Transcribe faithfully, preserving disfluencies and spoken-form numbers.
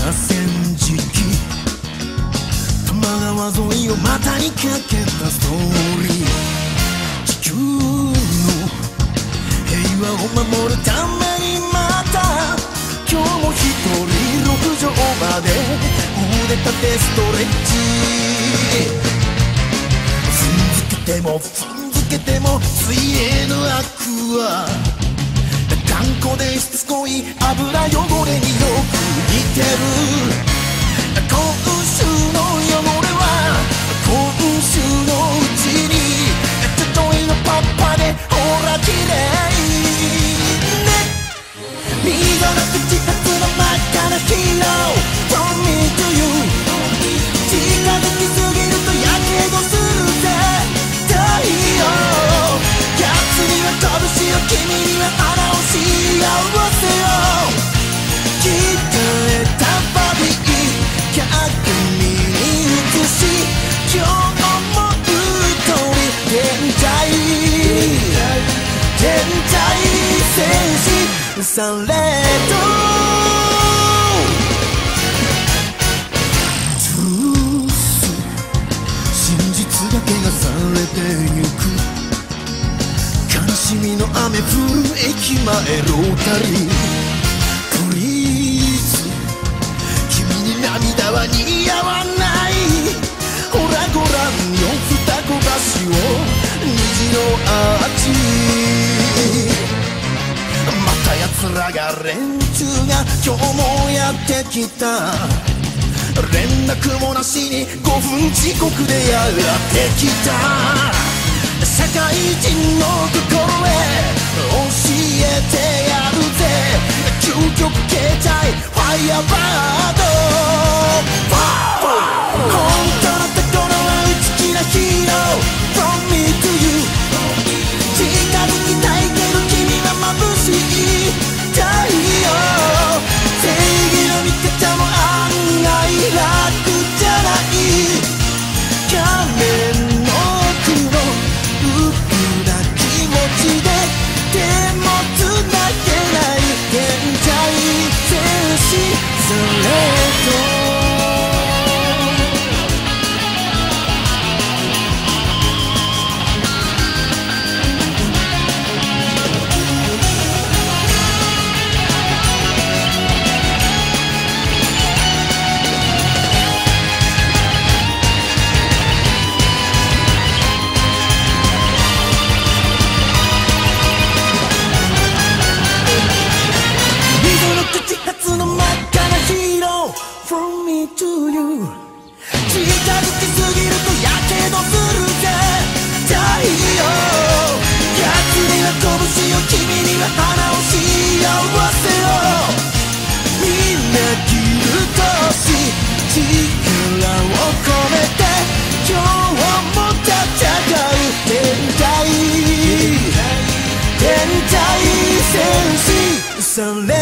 戦時期多摩川沿いを股にかけたストーリー地球の平和を守るためにまた今日も一人六畳まで腕立てストレッチ踏んづけても踏んづけても水泳の悪は頑固でしつこい油汚れによく似てる今週の汚れは今週のうちにちょっといのパッパでほらきれいね溝の口たつの真っ赤なヒーロー From me to you 近づきすぎるとやけどするぜ太陽やつには拳を君には花を幸せを鍛えたバディ鏡に映し今日もうとり現在現在戦士されとがけがされてゆく悲しみの雨降る駅前ロータリープリーズ君に涙は似合わないほらご覧よ二子橋を虹のアーチまた奴らが連中が今日もやってきた連絡もなしにごふん遅刻でやってきた社会人の心へ教えてやるぜ究極形態ファイヤーバード本当のところは内気なヒーロー From me to you 近づきたいけど君は眩しい太陽正義の味方も案外楽じゃない仮面の奥のうっな気持ちで手もつなげない現在戦士それと近づきすぎるとやけどするぜ太陽やつには拳を君には花を幸せをみんな切るとし力を込めて今日も戦う天才天才戦士それ